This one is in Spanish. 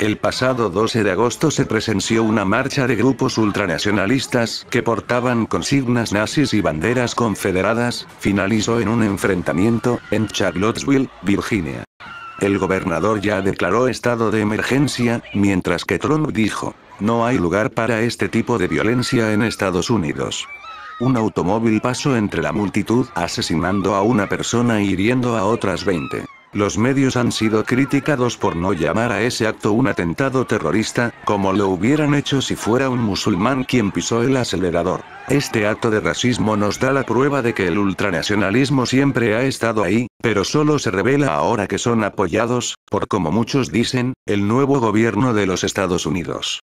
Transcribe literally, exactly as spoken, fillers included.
El pasado doce de agosto se presenció una marcha de grupos ultranacionalistas que portaban consignas nazis y banderas confederadas, finalizó en un enfrentamiento, en Charlottesville, Virginia. El gobernador ya declaró estado de emergencia, mientras que Trump dijo, no hay lugar para este tipo de violencia en Estados Unidos. Un automóvil pasó entre la multitud, asesinando a una persona y hiriendo a otras veinte. Los medios han sido criticados por no llamar a ese acto un atentado terrorista, como lo hubieran hecho si fuera un musulmán quien pisó el acelerador. Este acto de racismo nos da la prueba de que el ultranacionalismo siempre ha estado ahí, pero solo se revela ahora que son apoyados, por como muchos dicen, el nuevo gobierno de los Estados Unidos.